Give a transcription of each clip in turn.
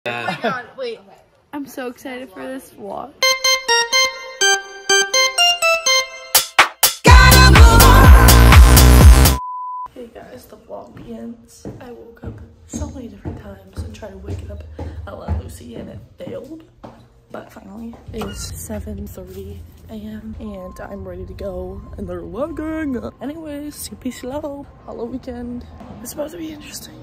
Oh my god, wait. I'm so excited for this vlog. Hey guys, the vlog begins. I woke up so many different times and tried to wake up Ella and Lucy and it failed. But finally, it's 7:30 a.m. and I'm ready to go and they're lagging. Anyways, CP SLO Halloween weekend. It's supposed to be interesting.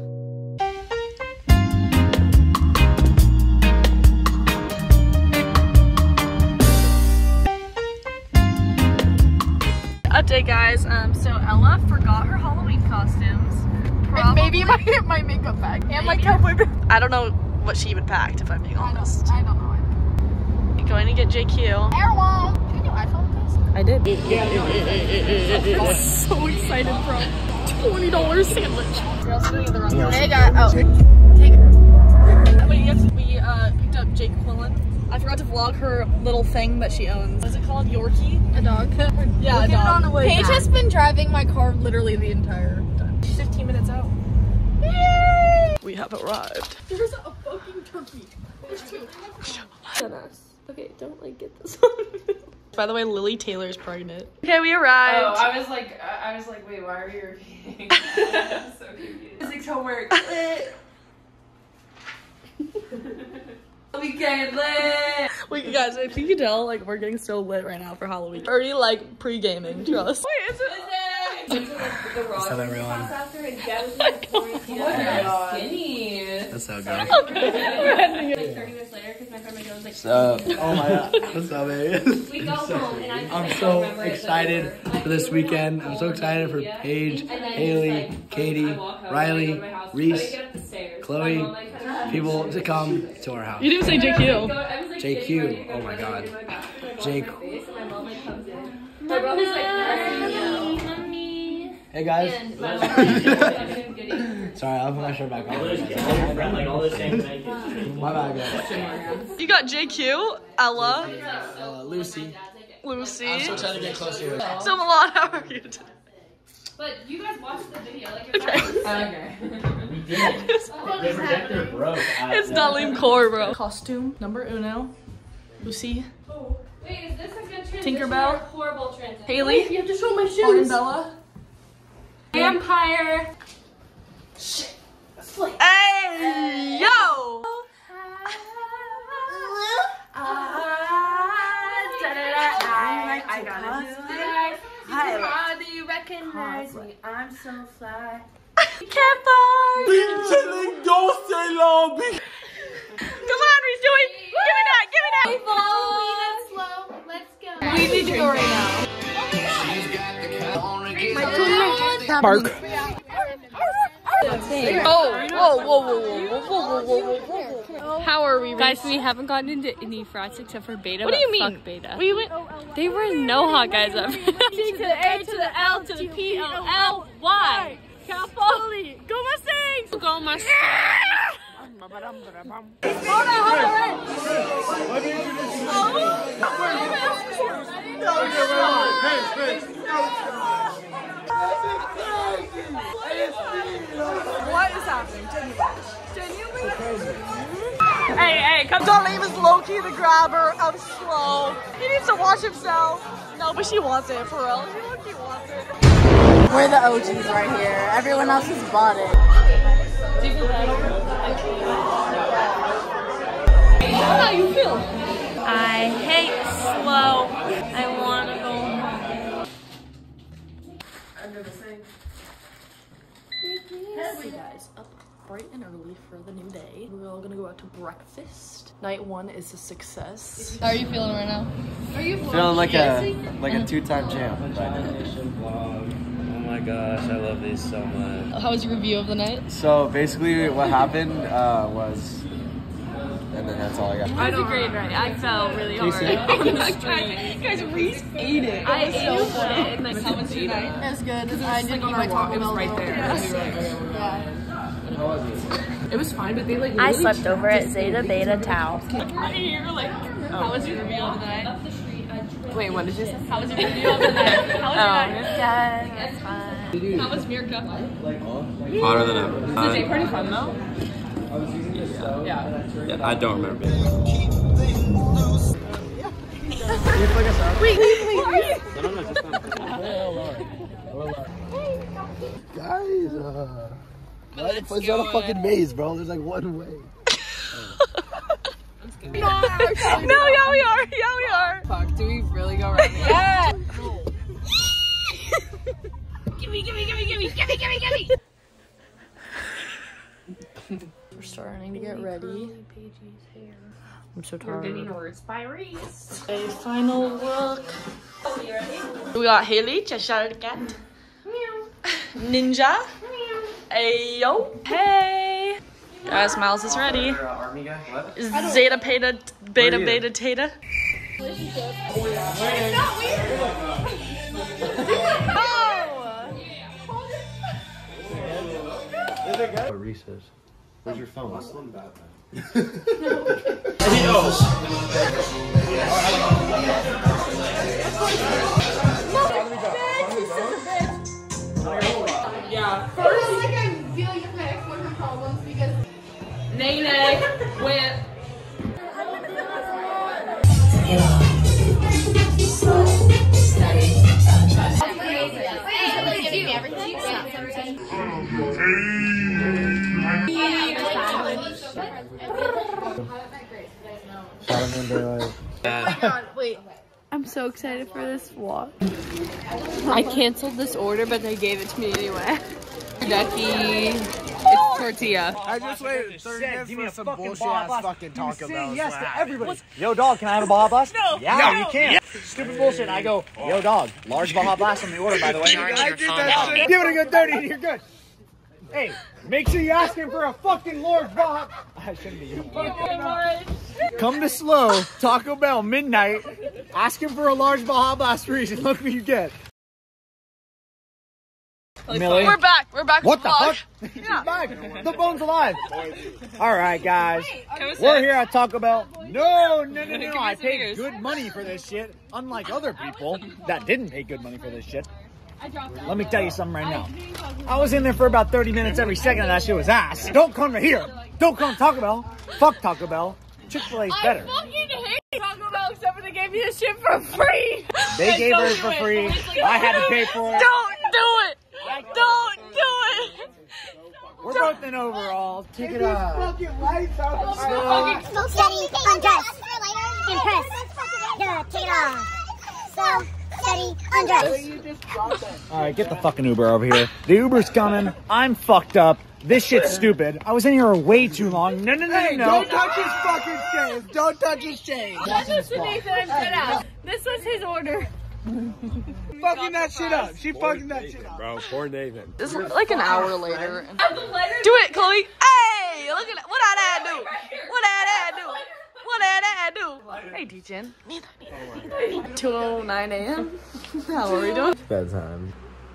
Update guys, so Ella forgot her Halloween costumes. And maybe my makeup bag and my cowboy bag. I don't know what she even packed, if I'm being honest. I don't know. You're going to get JQ. Airwall! Did you do iPhone this? I did. I'm so excited, bro. $20 sandwich. You're also doing the wrong one. Hey guys, oh. Take it. Wait, yes, we picked up Jake Quillen. I forgot to vlog her little thing that she owns. What is it called? Yorkie? A dog? Yeah, a dog. On the way Paige has been driving my car literally the entire time. She's 15 minutes out. Yay! We have arrived. There's a fucking turkey. There's two. Okay, don't like get this on. By the way, Lily Taylor's pregnant. Okay, we arrived. Oh, I was like, wait, why are you repeating? I'm so confused. Physics homework. Weekend lit. Wait, guys, if you can tell, like, we're getting so lit right now for Halloween. Already, like, pre-gaming, trust. Wait, is it? What's up, everyone? Skinny. What's up, guys? Like 30 minutes later, because my friend was like, So, oh my god. What's up, baby? we go home, and I'm so excited for this weekend. I'm so excited for Paige, Haley, Katie, Riley, Reese, Chloe, people to come to our house. You didn't say JQ. JQ, oh my god. Jake. Hey guys. Sorry, I'll put my shirt back on. My bad, guys. You got JQ, Ella, Lucy. Lucy. I'm so excited to get closer. So Milan, how are you today? But you guys watched the video, like you're okay. We did. The projector broke. It's Dalim Core, bro. Costume number uno. Lucy. Oh, wait, is this a good transition? Tinkerbell. Or a horrible transition? Haley. Wait, you have to show my shoes. Bella. Vampire. Shit. Hey, yo. I gotta do this. How do you recognize me? I'm so fly. Careful. Don't stay long. Come on, Reese, do it. Give me that. Give me that. Halloween and slow. Let's go. We need to go right now. Park. Whoa. How are we? Guys, we haven't gotten into any frats except for beta. What do you mean? Fuck beta. We went. They were no hot guys ever. C to the A to the L to the P O L Y. California. Go Mustangs. Go Mustangs. What is happening? Genuinely? Hey, come Darlene is low-key the grabber of slow. He needs to wash himself. No, but she wants it, for real. She low-key wants it. We're the OGs right here. Everyone else has bought it. How do you feel? I hate slow. I want to go home. Hey guys, up bright and early for the new day. We're all gonna go out to breakfast. Night one is a success. How are you feeling right now? Are you Feeling like a two-time champ right now. Oh my gosh, I love these so much. How was your review of the night? So basically what happened was, and then that's all I got. It was a great night. I fell really hard. Guys, Reese ate it. I ate it. How was your night? It was good. I did eat my Taco Bell. right there. Yeah. It was fine, but they like. I slept over at Zeta Beta Tau. How was your review of the night? Wait, what did you say? How was your review of the night? How was your night? Yeah, it's fine. How was Mirka? Hotter than ever. Was the day pretty fun though? Yeah, I don't remember. Wait. Guys, it's not a fucking maze, bro. There's like one way. No, yeah, we are. Fuck, do we really go right now? Yeah! Gimme. We're starting to get ready. I'm so tired. We're getting words by Reese. A final look. We got Haley, Cheshire Cat. Ninja. Ayo. Hey. Guys, Miles is ready. Zeta, Beta, Beta, Teta. What Reese says. Where's your phone? Yeah. First, like I'm dealing with my ex-boyfriend problems because Nene went. Wait, I'm so excited for this vlog. I canceled this order, but they gave it to me anyway. Ducky. It's tortilla. I just waited 30 minutes for some bullshit ass fucking Taco Bell. Yes to everybody. Yo, dog, can I have a Baja Blast? No. Yeah, you can. Stupid bullshit. I go, yo, dog, large Baja Blast on the order, by the way. I did that shit. Give it a good 30 and you're good. Hey, make sure you ask him for a fucking large Baja. I shouldn't be. Come to SLO, Taco Bell, midnight. Ask him for a large Baja Blast freeze and look what you get. Millie. We're back. We're back. What the vlog. fuck? Yeah. Back. The phone's alive. All right, guys. We're here at Taco Bell. No. I paid good money for this shit. Unlike other people that didn't pay good money for this shit. Let me tell you something right now. I was in there for about 30 minutes every second and that shit was ass. Don't come to here. Don't come to Taco Bell. Fuck Taco Bell. Chick-fil-A's better. I fucking hate Taco Bell except for they gave me this shit for free. They gave hers for free. I had to pay for it. Don't do it. Don't do it. We're both in overalls. Take it off. Fucking lights out. So steady, undress. Impress. Yeah, take it off. So steady, undress. Alright, get the fucking Uber over here. The Uber's coming. I'm fucked up. This shit's stupid. I was in here way too long. No. Don't touch his fucking chains. Don't touch his chains. That's just the thing that I'm good at. This was his order. Fucking that shit up. She fucking that shit up. Bro, poor Nathan. This is like an hour later. Do it, Chloe. Hey, look at that. What that do? What that do? What that do? Hey, D-Jen. 2:09 a.m. How are we doing? Bedtime.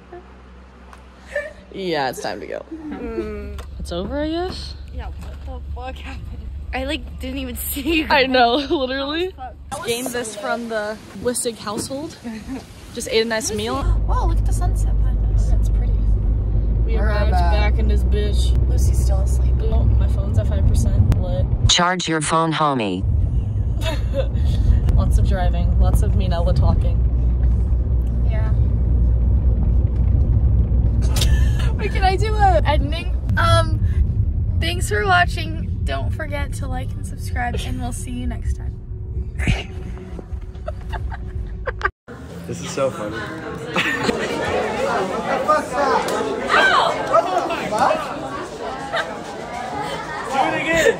Yeah, it's time to go. It's over, I guess. Yeah, what the fuck happened? I didn't even see you. I know, literally. Gained this from the Wissig household. Just ate a nice meal. Wow, look at the sunset behind us. That's pretty. We arrived back in this bitch. Lucy's still asleep. Oh, my phone's at 5% lit. Charge your phone, homie. Lots of driving, lots of me and Ella talking. Yeah. Wait, can I do a ending? Thanks for watching. Don't forget to like and subscribe, and we'll see you next time. This is so funny. Do it again.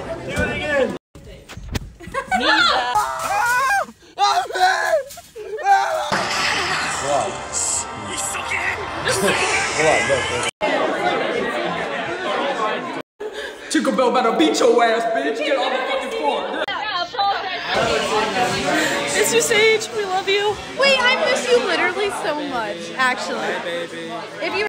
Taco Bell better beat your ass, bitch. Get on the fucking floor. Miss you, Sage. We love you. Wait, I miss you literally so much, actually. Baby. If you